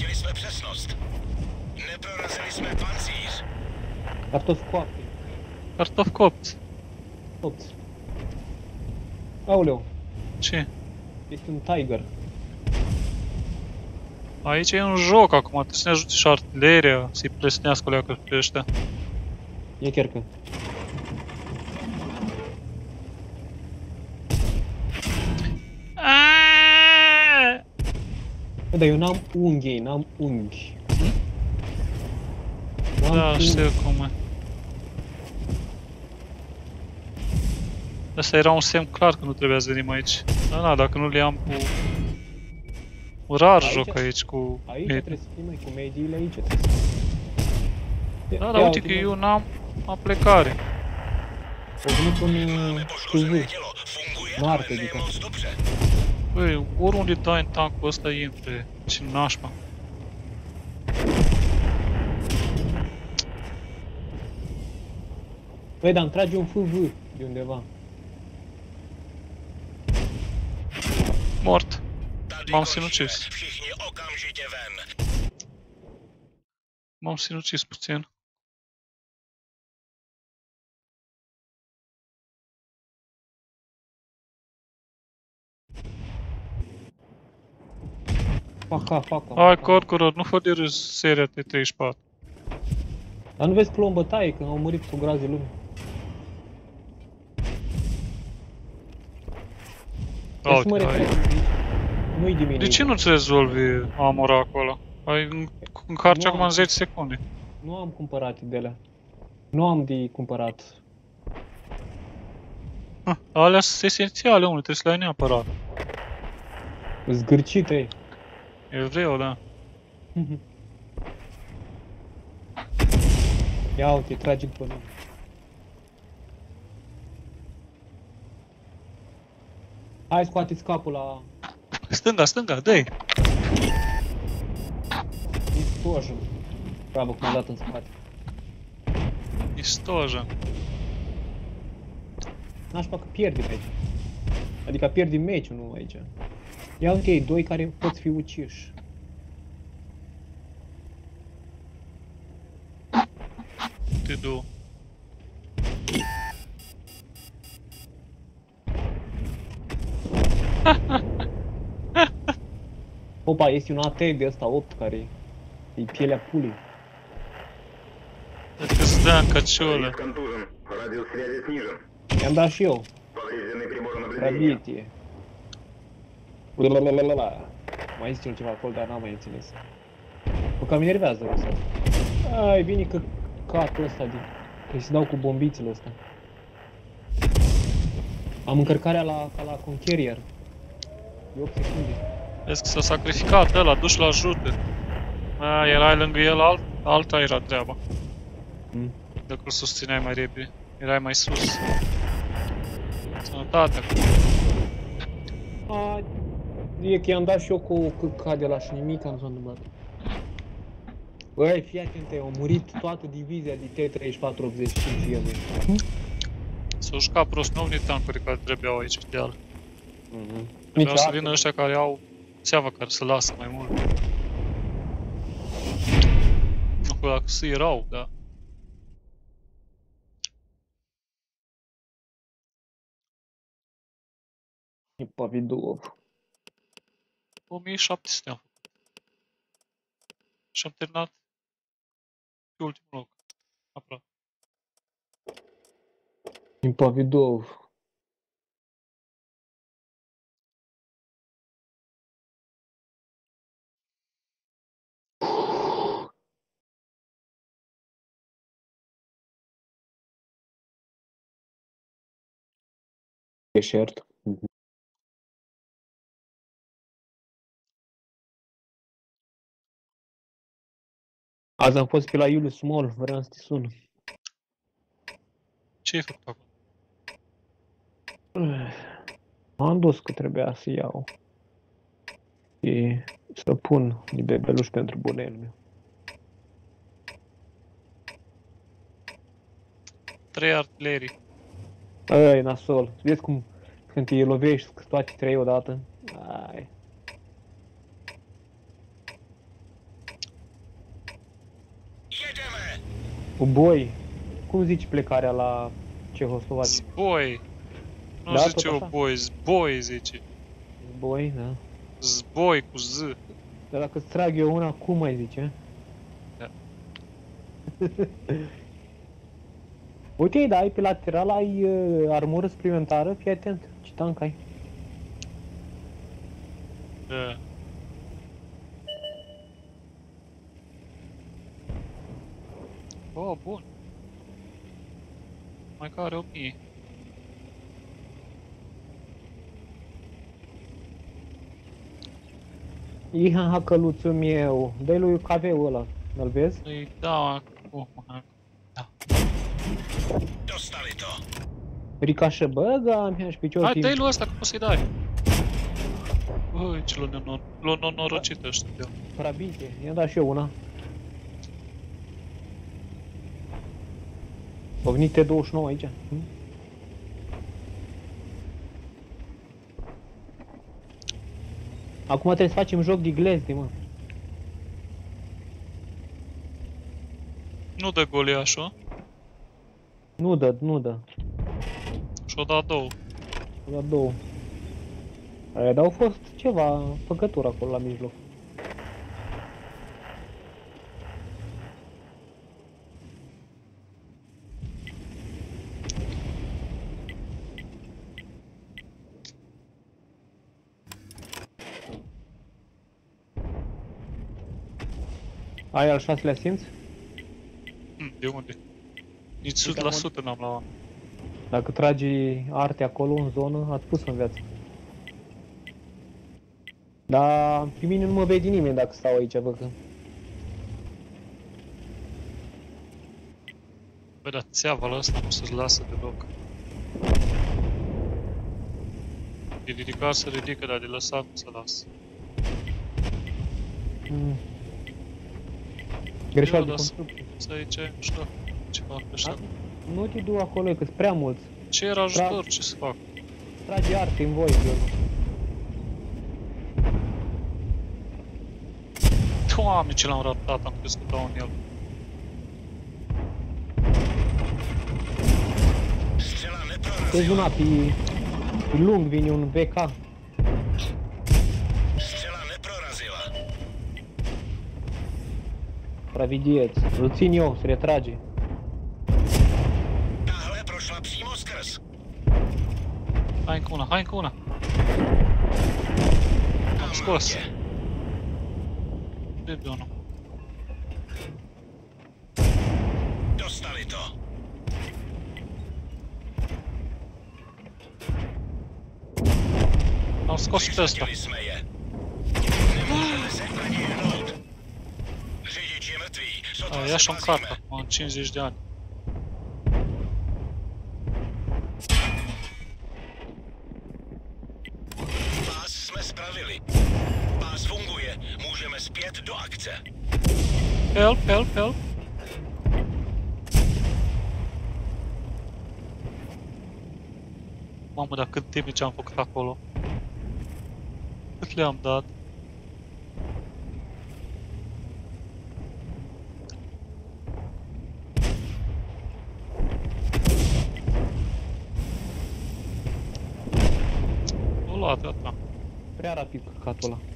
Картоф коптый. Cartofi copți. Copți. Aoleu, Ce? este un tiger. Aici e un joc acum, trebuie să ne ajute și artileria, să-i plesnească leacă pe ăștia. E chiar că. Aaaa! Bă, dar eu n-am unghi, n-am unghi. N-am Da, unghi. știu cum e. Asta era un semn clar că nu trebuia să venim aici. Da, da, dacă nu le am cu... Rar Aici? joc aici cu... Aici med- trebuie să fii, mai cu mediile aici trebuie să fii. Da, Ia dar uite că eu n-am aplecare. O venit un uh, Q V. Nu arte, adică. Băi, oriunde dai în tancul ăsta intre. Ce nașpa. Băi, dar îmi trage un F V de undeva. Mort. M-am sinucis. M-am sinucis puțin. Faca, faca. Hai, Corcuror, nu fă de râs seria T treizeci și patru. Dar nu vezi că luăm bătaie, că au murit cu groaze lume. Deci mă Uite, hai. retrag. Nu-i de mine. De ce nu-ți rezolvi amora acolo? Ai încarci Nu acum am. în zece secunde. Nu am cumpărat de alea. Nu am de cumpărat. Ah, alea sunt esențiale, omule, trebuie să le ai neapărat. Zgârcit, ei. Evreu, da. Ia uite, trage după noi. Hai, scoateți capul la... Stânga, stânga, dă-i! Istojă. Bravo, că m-a dat în spate. Istoja. N-aș că pierdem aici. Adică pierdem meciul, nu aici. Ia uite ei, doi care pot fi uciși. Te du. Opa, este un A T de ăsta opt care e pielea pulei. Îți dea în căciulă. Контужен. Радиус связи снижен. I-am dat și eu. Повреждены приборы наблюдения. Пробитие. Ла-ла-ла-ла-ла. Mai zice ceva acolo, dar n-am mai înțeles. Bă, că mi nervează ăsta. Ai, bine că catul ăsta de... Că se dau cu bombițele ăsta. Am încărcarea la, ca la Conqueror. E opt secunde. Vezi că s-a sacrificat ăla, du-și la ajută. A, erai lângă el, alt, alta era treaba. Mm. Dacă îl susțineai mai repede, erai mai sus. Sănătate. A, e că i-am dat și eu cu căcat de la și nimic nu s-a întâmplat. Băi, fii atent, au murit toată divizia de T treizeci și patru optzeci și cinci el. S-au jucat prost, nu au venit tancuri care trebuiau aici, ideal. Mhm. Vreau să vină ăștia care au țeavă, care să lasă mai mult. Nu știu dacă să erau, da. E Pavidov. o mie șapte sute am făcut. Și am terminat pe ultimul loc. Aproape. E Pavidov. Deșert. Azi am fost pe la Iulius Small, vreau să te sun. Ce ai făcut acolo? M-am dus că trebuia să iau și să pun de bebeluș pentru bunelul meu. Trei artilerii. Ai, nasol. Vezi cum când te lovești cu toate trei odată? Ai. Jedeme! Cu boi. Cum zici plecarea la Cehoslovacia? Zboi! Nu Da, zice tot o așa. boi, zboi zice. Boi, da. Zboi cu Z. Dar dacă îți trag eu una, cum mai zice? Da. Uite, da, ai pe lateral, ai uh, armură suplimentară, fii atent, ce tank ai. Da. Oh, bun. Mai care o mie. Ihan hacăluțul meu, dă-i lui K V-ul ăla, îl vezi? Îi dau acum. Da. Dostali to! Ricașă, bă, ga, mi-aș picior Hai, timp. dă-i lui ăsta, că poți să-i dai. Ui, ce l-a nenorocit ăștia de-au. Prabite, i-am dat și eu una. A venit T douăzeci și nouă aici. Hm? Acum trebuie să facem joc de glezde, mă. Nu dă goliașul, Nu dă, nu dă. și-o dat două. La două. Aia, dar au fost ceva făcătură acolo la mijloc. Ai al șaselea simț? Hm, de unde? Nici o sută la sută n-am luat. Dacă tragi arte acolo în zonă, ați pus în viață. Dar pe mine nu mă vede nimeni dacă stau aici, văd că... Bă, dar țeava ăsta nu se lasă deloc. De ridicat se ridică, dar de lăsat nu se lasă. Mm. Greșeală de Eu, dar construcție. să aici, nu știu ce fac ăștia. Nu te du acolo, că-s prea mulți. Ce era ajutor, ce să fac? Tragi arte în voi, eu. Doamne, ce l-am ratat, am crezut că dau în el. Zcela Vezi una, neprorazila! pe, pe lung vine un V K. Zcela neprorazila! Pravidieț. Îl țin eu, se retrage. Tahle prošla přímo skrz! Hai încă una, hai încă una. Am scos. je. trebuie unul. Dostali to. Am scos și pe ăsta. Vyřadili jsme je. Nemůžeme se ani hnout. Řidič je mrtvý. Sotva A, se ia și un plazíme. cart acum, în cincizeci de ani. Pás jsme spravili. Pás funguje. Můžeme zpět do akce. Help, help, help. Mamă, dar cât damage am făcut acolo. Cât le-am dat? Nu luat ăsta. Prea rapid căcatul ăla.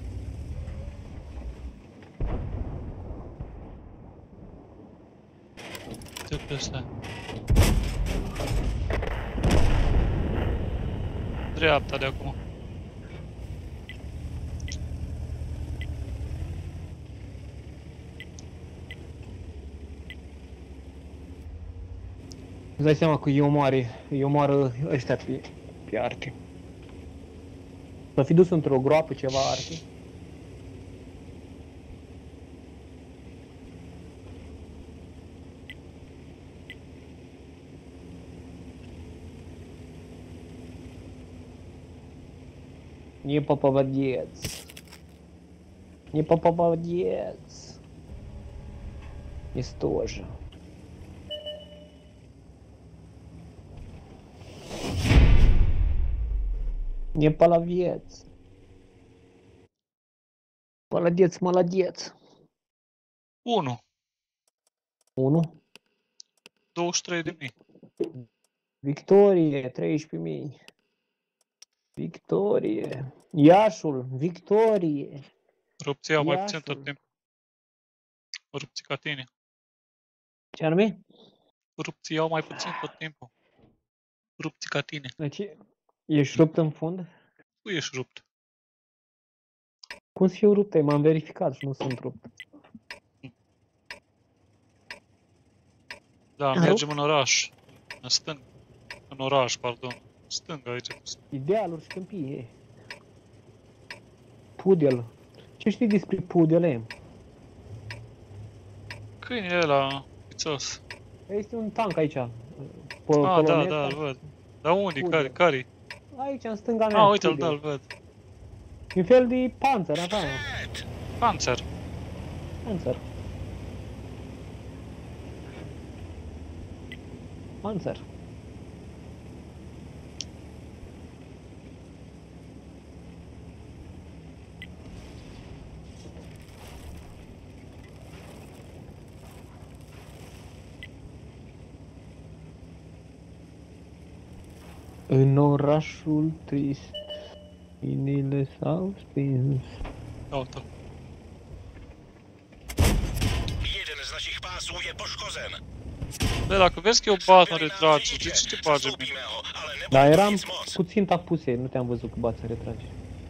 Ce pe ăsta? Dreapta de acum. Îți dai seama că îi omoare, îi omoară ăștia pe, pe arche. Să fi dus într-o groapă ceva arche. Не попадец. Не попадец. Есть тоже. Не половец. Молодец, молодец. unu. Unu. douăzeci și trei de mii. Victorie, treisprezece mii. Victorie. Iașul, victorie. Rupții au mai puțin Iașul. tot timpul. Rupții ca tine. Ce anume? Rupții au mai puțin tot timpul. Rupții ca tine. Deci, ești rupt în fund? Tu ești rupt. Cum să fiu rupt? M-am verificat și nu sunt rupt. Da, Rupt? mergem în oraș. În stâng. În oraș, pardon. În stânga aici. Idealuri și câmpie. Pudel. Ce știi despre pudele? Câine ăla, pițos. Este un tank aici. Ah, da, da, îl văd. Dar unde? Pudel. Care? Care? Aici, în stânga mea. Ah, uite-l, da, pudel. îl văd. E un fel de panzer, așa. Hned. Panzer. Panzer. Panzer. În orașul trist, inile s-au stins. Uite-l. Jeden z našich pásů je poškozen. Bă, dacă vezi că eu bat în retrage, de ce te bagi în mine? Zastoupíme ho, ale nebude Dar to eram nic moc. puțin tapuse, nu te-am văzut că bați în retrage.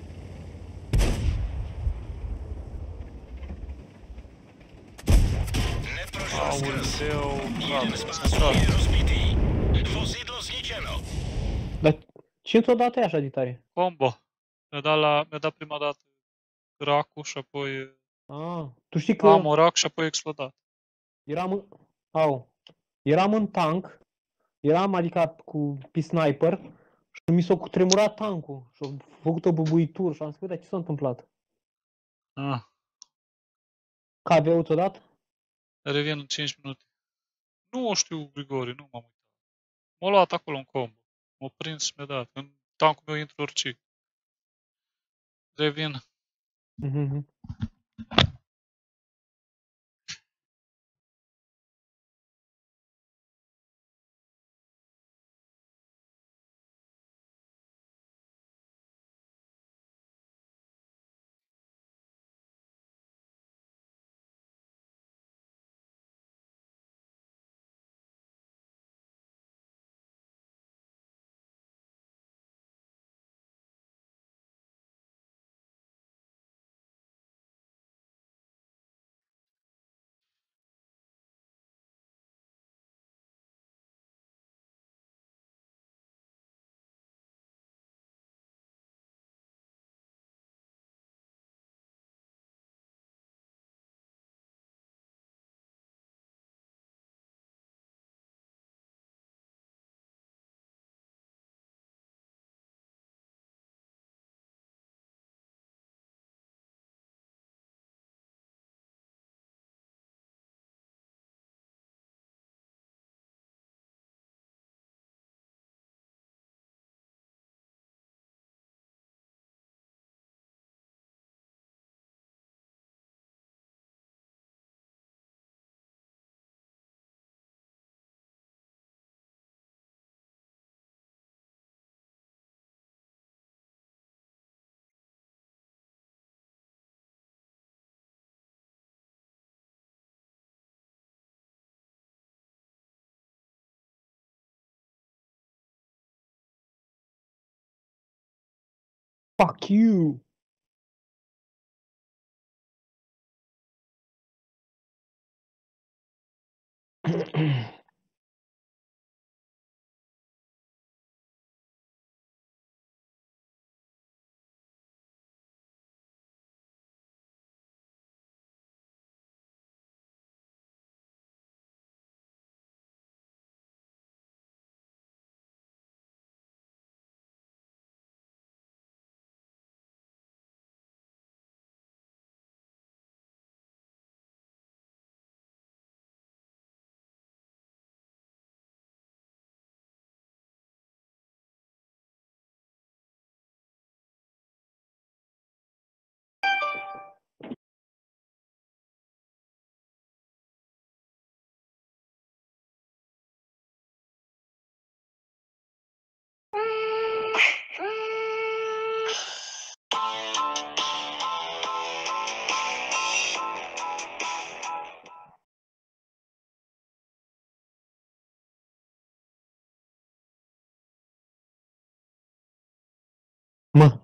Neprošel skrz. Aoleu, Jeden bravo, z sunt pásů tare. je rozbitý. Vozidlo zničeno. Dar ce ți-o dat ea așa de tare? Combo. Mi-a dat, la, mi-a dat prima dată racul și apoi Ah, tu știi că am rac și apoi a explodat. eram în... Au. Eram în tank, eram adică cu pe sniper și mi s-a cutremurat tankul și a făcut o bubuitură și am spus, dar ce s-a întâmplat? Ah, K V-ul ți-o dat? revin în cinci minute. Nu știu, Grigori, nu m-am uitat. M-a luat acolo un combo. M-a prins și mi-a dat. În tankul meu intră orice. Revin. Mhm. Fuck you! Mă.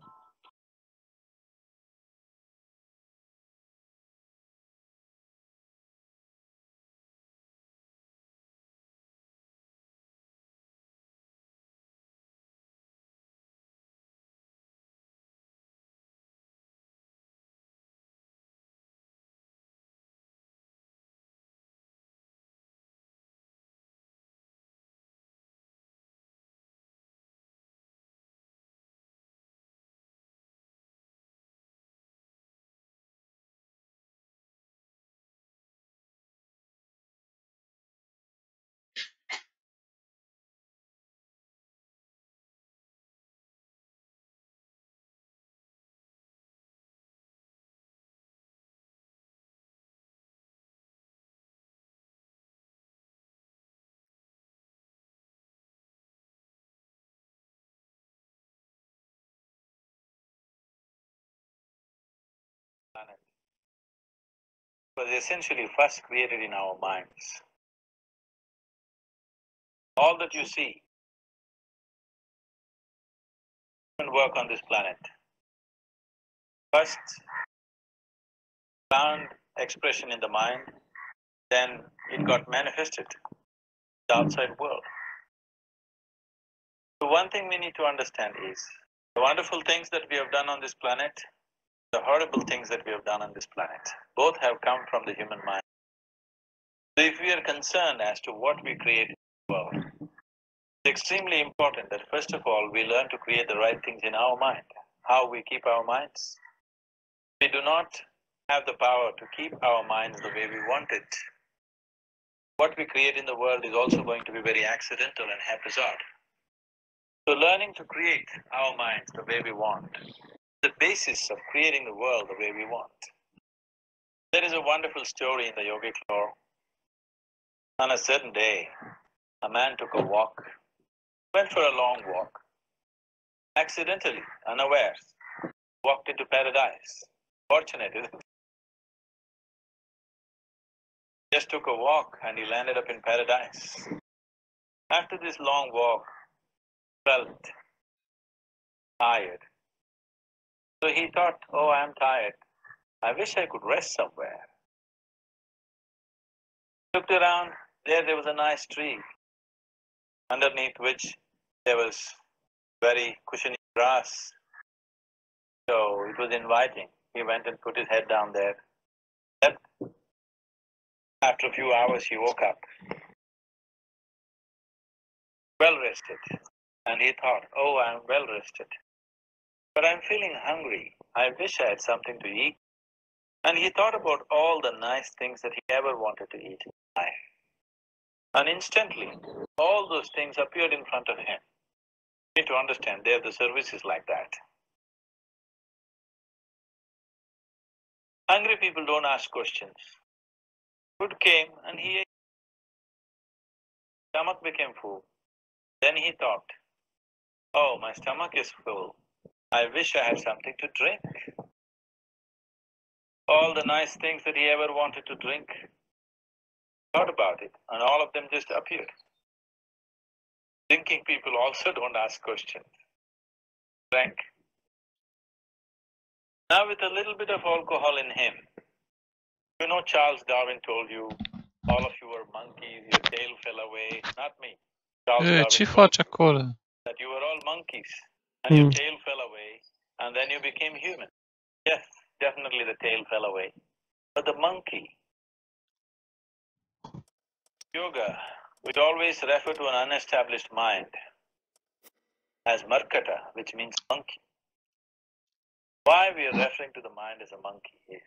Planet was essentially first created in our minds. All that you see and work on this planet first found expression in the mind, then it got manifested in the outside world. So one thing we need to understand is the wonderful things that we have done on this planet, the horrible things that we have done on this planet, both have come from the human mind. So if we are concerned as to what we create in the world, it's extremely important that first of all we learn to create the right things in our mind. How we keep our minds? We do not have the power to keep our minds the way we want it. What we create in the world is also going to be very accidental and haphazard. So learning to create our minds the way we want, the basis of creating the world the way we want. There is a wonderful story in the yogic lore. On a certain day, a man took a walk, went for a long walk, accidentally, unawares, walked into paradise. Fortunate, isn't it? Just took a walk and he landed up in paradise. After this long walk, felt tired. So he thought, oh, I'm tired. I wish I could rest somewhere. Looked around, there there was a nice tree, underneath which there was very cushiony grass. So it was inviting. He went and put his head down there. Slept. After a few hours he woke up, well rested. And he thought, oh, I'm well rested. But I'm feeling hungry. I wish I had something to eat. And he thought about all the nice things that he ever wanted to eat in life. And instantly, all those things appeared in front of him. You need to understand, there the service is like that. Hungry people don't ask questions. Food came and he ate. Stomach became full. Then he thought, oh, my stomach is full. I wish I had something to drink. All the nice things that he ever wanted to drink, thought about it, and all of them just appeared. Thinking people also don't ask questions. Drank. Now with a little bit of alcohol in him, you know Charles Darwin told you, all of you were monkeys, your tail fell away, not me. Charles E, Darwin ce told faci you acolo? that you were all monkeys, and your Mm. tail fell away, and then you became human. Yes, definitely the tail fell away. But the monkey, yoga, we always refer to an unestablished mind as Markata, which means monkey. Why we are referring to the mind as a monkey is,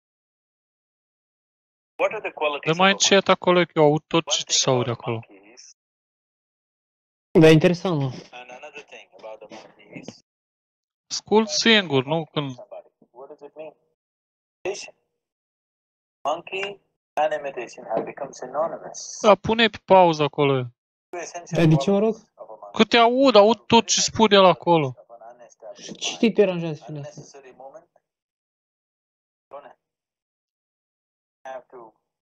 what are the Dă qualities mai of a monkey? încet acolo, că eu aud tot One ce thing se aude about acolo. monkeys, Da, interesant, mă. and another thing about the monkeys, Ascult singur, nu când... somebody. What does it mean? Imitation. Monkey and imitation have become synonymous. Da, pune pe pauză acolo. Two essential Dar de ce, mă rog? qualities of a monkey. Că te aud, aud tot ce spune el acolo. Of an unestablished Ce mind. te deranjează fiind asta? Unnecessary moment. Don't have to.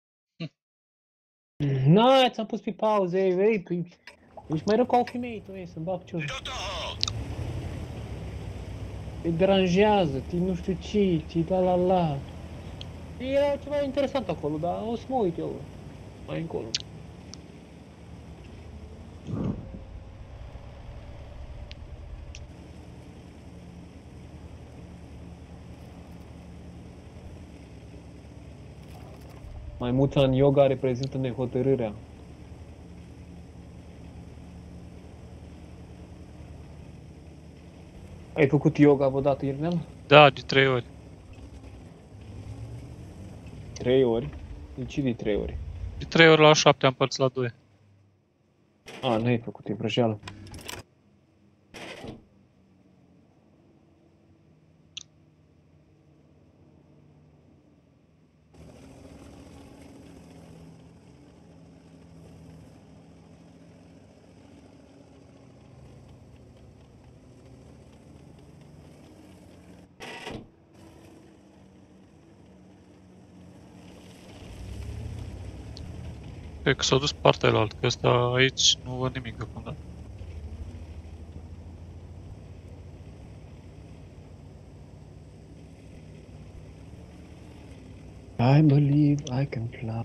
Na, ți-am pus pe pauză, ei, ei, păi... Ești mai rău ca o femeie, tu, ei, să-mi bag ciur. Te deranjează, te nu știu ce, te la la la. Era ceva interesant acolo, dar o să mă uit eu mai încolo. Maimuța în yoga reprezintă nehotărârea. Ai făcut yoga vreodată, Irnel? Da, de trei ori. Trei ori? De ce de trei ori? De trei ori la șapte am părțit la doi. A, n-ai făcut, e vrăjeală. Cred că s-a dus partea elaltă, că ăsta aici nu văd nimic deocamdată. I believe I can fly.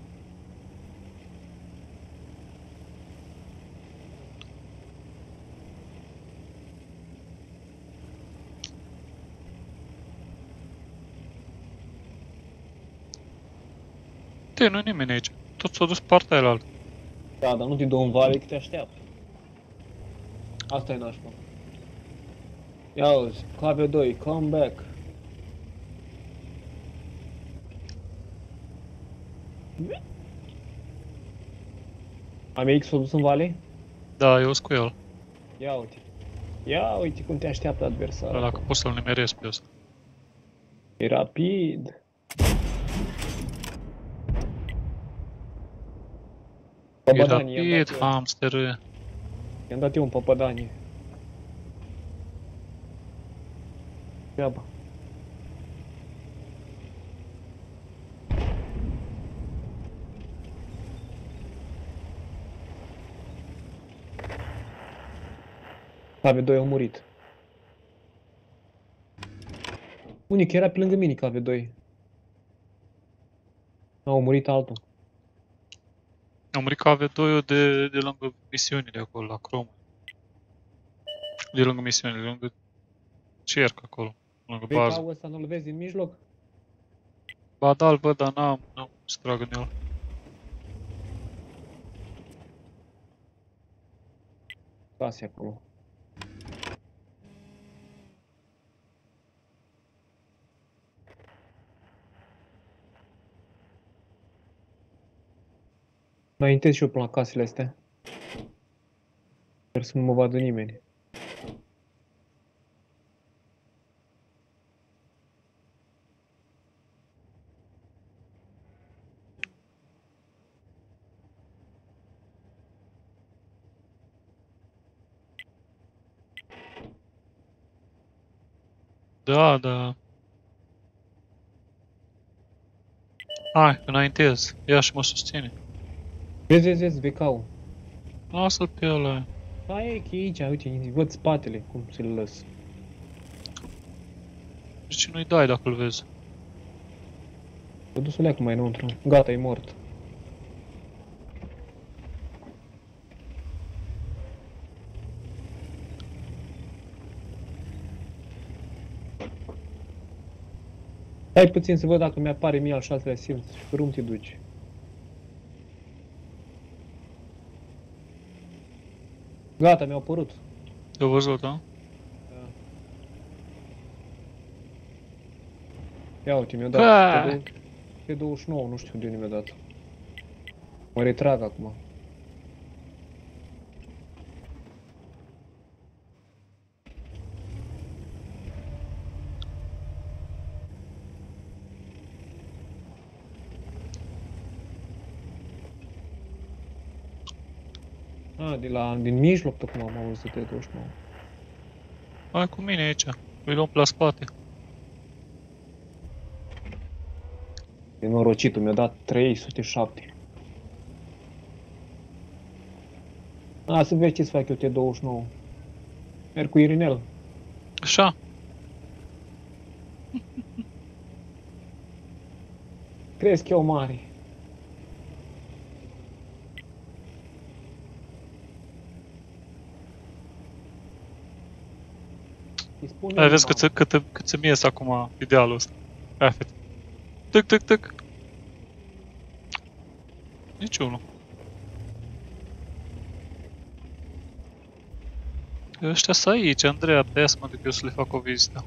Te, nu-i nimeni aici. Tot s-a dus partea elaltă. Da, dar nu te dă un vale că te așteaptă. Asta e nașpa. Ia uzi, K V doi, come back. A M X s-a dus în vale? Da, eu sunt cu el. Ia uite. Ia uite cum te așteaptă adversarul. Ăla că pot să-l nimeresc pe ăsta. E rapid. E Păpădanie, i-am rapid, dat eu. hamster. I-am dat eu un păpădanie. Treaba. K V doi a murit. Unic era pe lângă mine K V doi. A murit altul. Am murit K V doi de, de lângă misiunile acolo, la Chrome. De lângă misiunile, de lângă cerc acolo, lângă Vezi bază. aul ăsta, nu-l vezi din mijloc? Ba da, îl văd, dar n-am, n-am să trag în el. Stase acolo. Înaintez și eu până la casele astea. Sper să nu mă vadă nimeni. Da, da. Hai, înaintez. Ia și mă susține. Vezi, vezi, vezi, becau. Lasă-l pe ăla. Hai, e că e aici, uite, văd spatele, cum se-l lăs. De ce nu-i dai dacă îl vezi? S-a dus o leacă mai înăuntru. Gata, e mort. Stai puțin să văd dacă mi-apare mie al șaselea simț și pe rum te duci. Gata, mi-au apărut. Te-au văzut, da? Ia uite, mi-a Ba! dat P douăzeci și nouă, nu știu de unde mi-a dat. Mă retrag acum. Ah, de la, din mijloc tocmai am auzit P douăzeci și nouă. Hai cu mine aici. Îi luăm pe la spate. Nenorocitul, mi-a dat trei sute șapte. A, să vezi ce-ți fac eu T douăzeci și nouă. Merg cu Irinel. Așa. Crezi eu mare. Îi spun Hai, eu, vezi mă. cât, cât, cât să-mi ies acum idealul ăsta. Hai, fete. Tâc, tâc, tâc. Niciunul. Ăștia sunt aici, Andreea, de aia mă duc eu să le fac o vizită.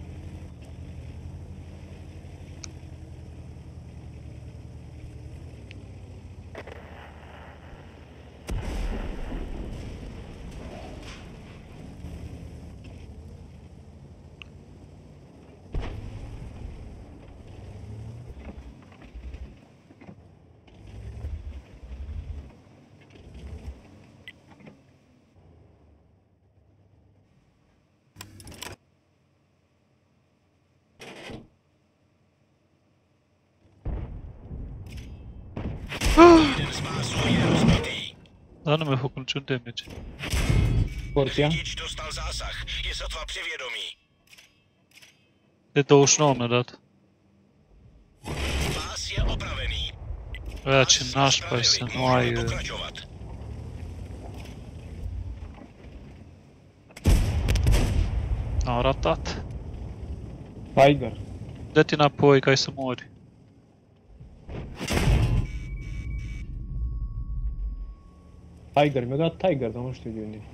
Jeden z was je rozbitý. Dar nu mi-a făcut niciun damage. Porția? Řidič dostal zásah, je sotva při vědomí. De douăzeci și nouă mi-a dat. Pás je opravený. Aia ce nașpa e să nu ai... Můžeme pokračovat. Am ratat. Tiger. Dă-te înapoi ca ai să mori. Tiger, mi-a dat Tiger, dar nu știu de unde.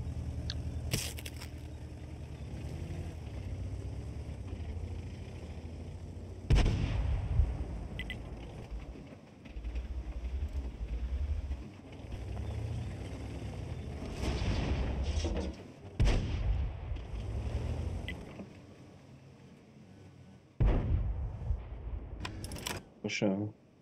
Așa.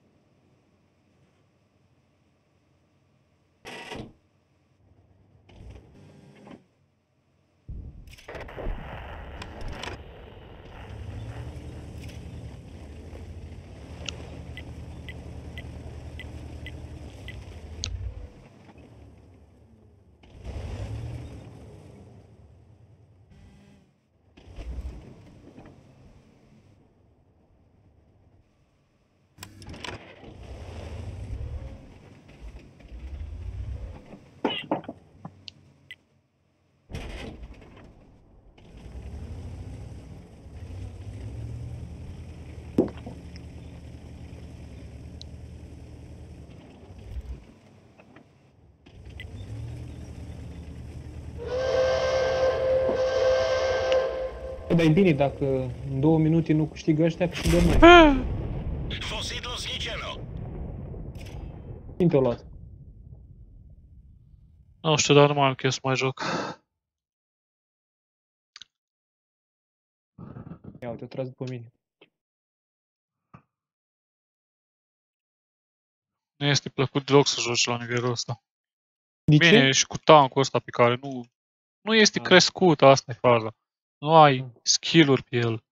Dar e bine, dacă în două minute nu câștigă ăștia, câștigăm noi. Vozidlo zničeno. Cine te-a luat? Nu știu, dar nu mai am chef să mai joc. Ia uite, o tras după mine. Nu este plăcut deloc să joci la nivelul ăsta. De Bine, ce? și cu tankul ăsta pe care nu... Nu este Ah. crescut, asta e faza. Nu ai Ah. skill-uri pe el.